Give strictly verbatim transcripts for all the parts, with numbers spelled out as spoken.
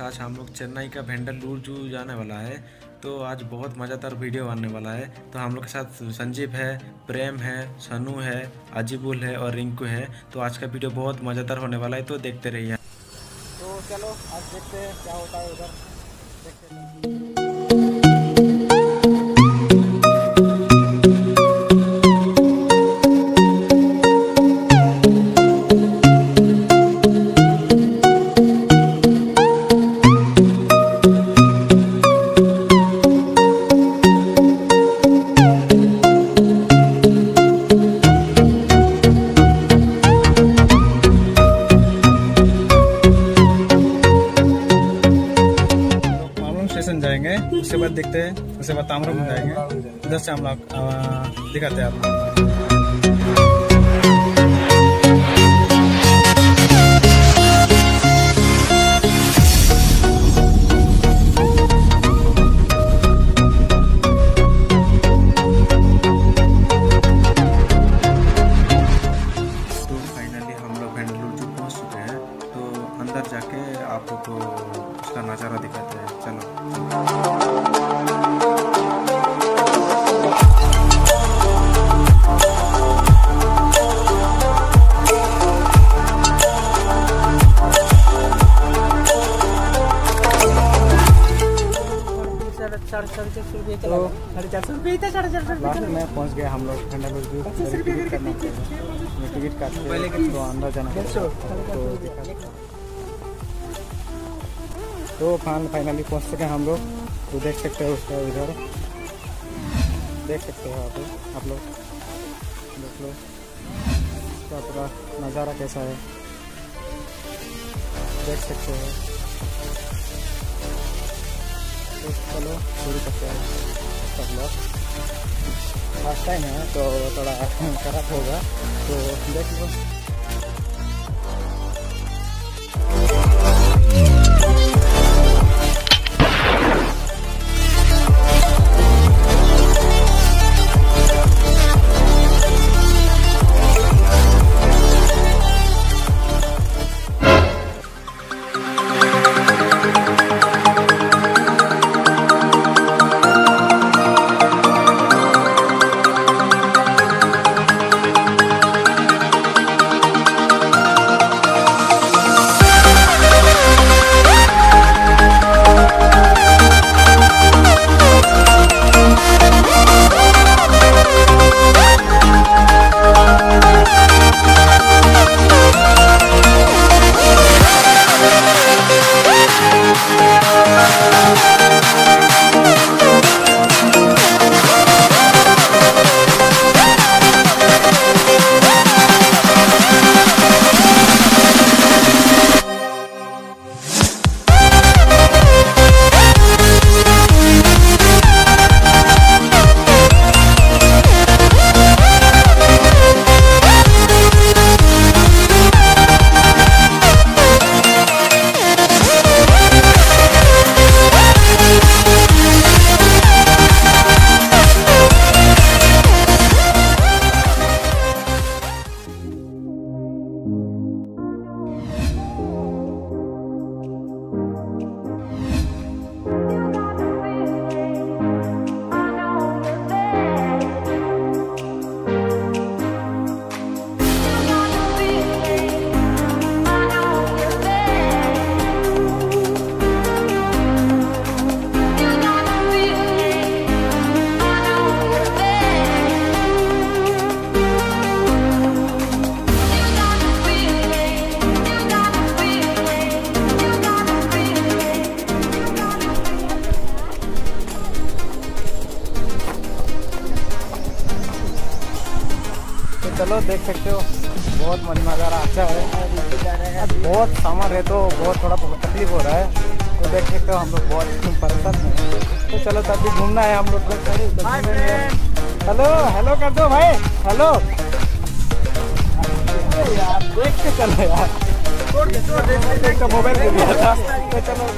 आज हम लोग चेन्नई का वेंडलूर जू जाने वाला है। तो आज बहुत मज़ेदार वीडियो बनने वाला है। तो हम लोग के साथ संजीव है, प्रेम है, सनू है, अजीबुल है और रिंकू है। तो आज का वीडियो बहुत मज़ेदार होने वाला है, तो देखते रहिए। तो चलो आज देखते हैं क्या होता है उधर, देखते हैं। जाएंगे, उसके बाद देखते हैं, उसके बाद तामरों में जाएंगे। उधर से हम लोग दिखाते हैं आपको। तो फाइनली हम लोग वेंडलूर जू पहुंच चुके हैं। तो अंदर जाके आपको उसका नज़ारा दिखाते हैं। चलो साढ़े साढ़े चार सौ रुपये साढ़े चार सौ रुपये था, साढ़े चार सौ लास्ट में पहुँच गए हम लोग वेंडलूर जू। टिकट करना टिकट काट तो अंदर जाना तो फाइनली पहुँच सके हम लोग। तो देख सकते हो उसका उधर, देख सकते हो आप आप लोग देख लो उसका पूरा नज़ारा कैसा है, देख सकते हो। तो चलो शुरू करते हैं सब लोग। फर्स्ट टाइम है तो थोड़ा खराब होगा, तो देख लो। चलो देख सकते हो, बहुत मन नज़ारा अच्छा है। बहुत सामान है तो बहुत थोड़ा तकलीफ हो रहा है, तो देख सकते हो हम लोग बहुत परेशान हैं। तो चलो तब भी घूमना है हम लोग को। हेलो हेलो कर दो भाई, हेलो यार, देख के चलो यार, तो मोबाइल दे दिया था। तो चलो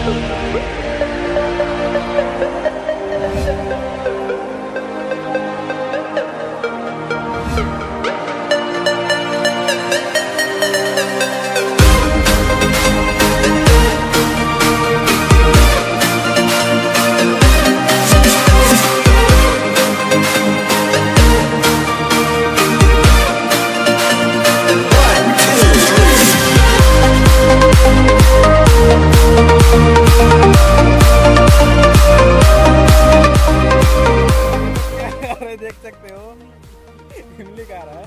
देख सकते हो इमली खा रहा है।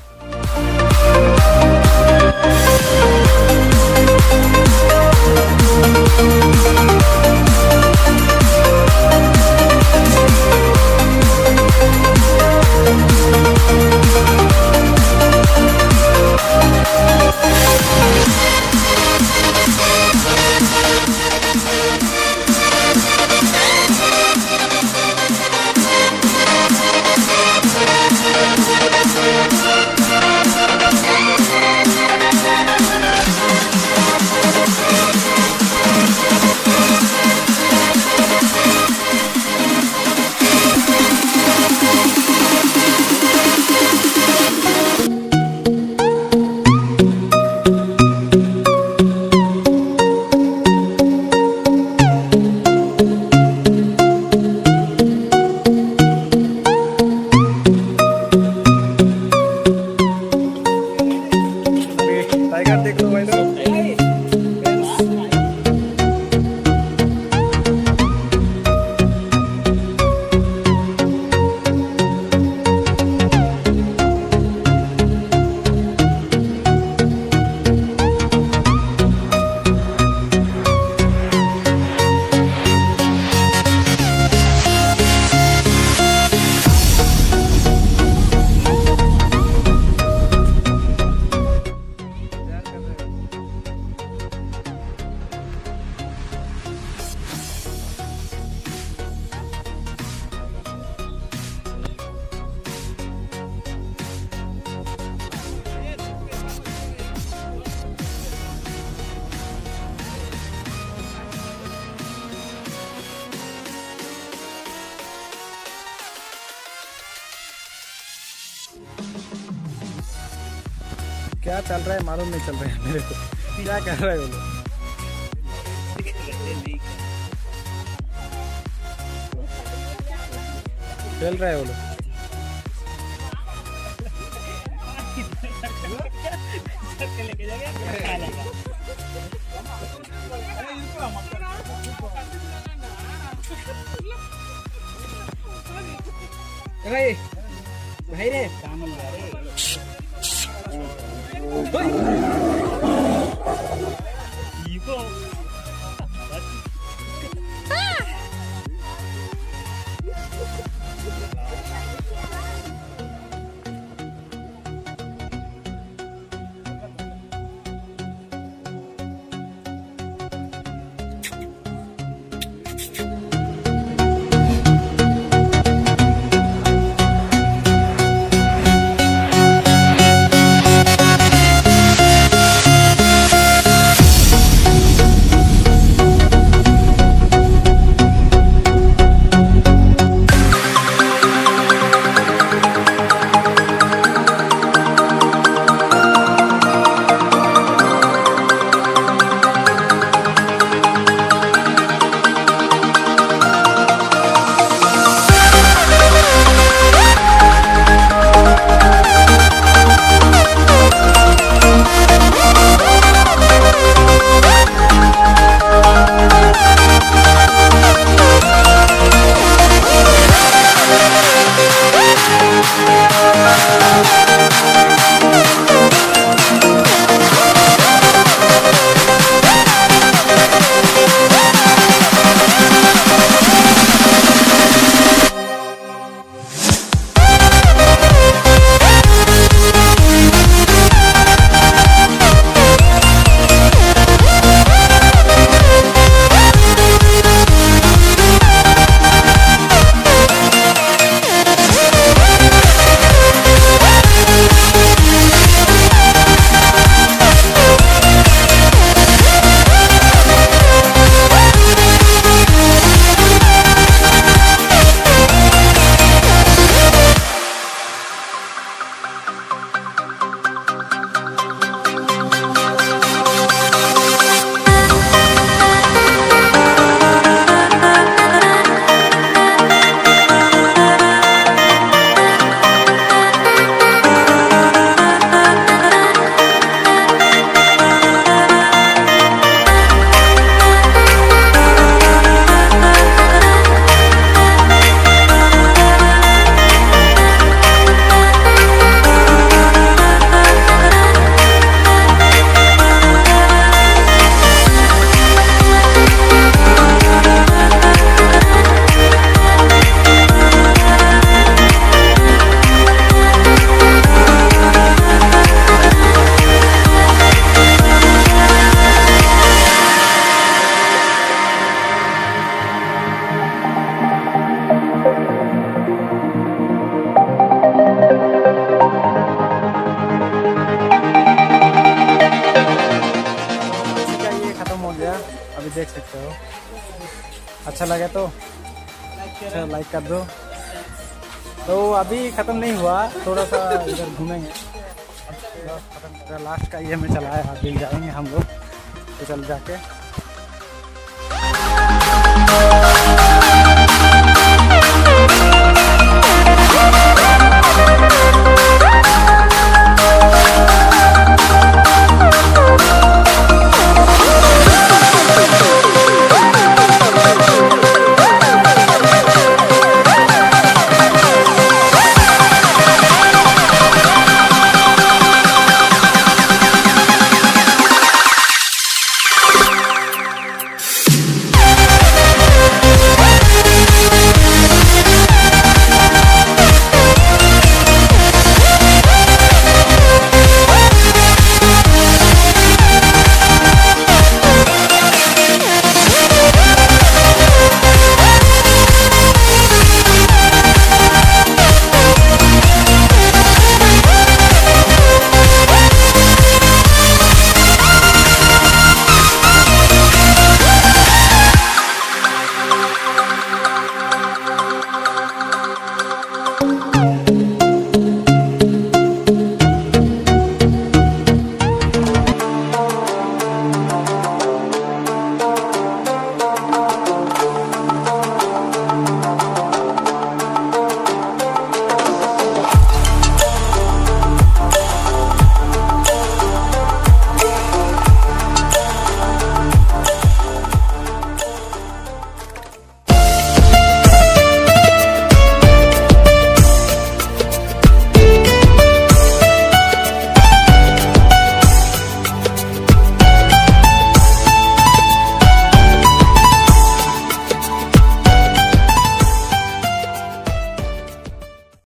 टाइगर देख लो भाई लोग। क्या चल रहा है मालूम नहीं चल रहा है मेरे को, क्या कर रहा है वो लोग। खेल रहा है वो लोग। भाई रे अच्छा लगे तो अच्छा लाइक कर दो। तो अभी ख़त्म नहीं हुआ, थोड़ा सा इधर घूमेंगे, खत्म लास्ट का ये में चला है, अभी जाएंगे हम लोग तो चल जाके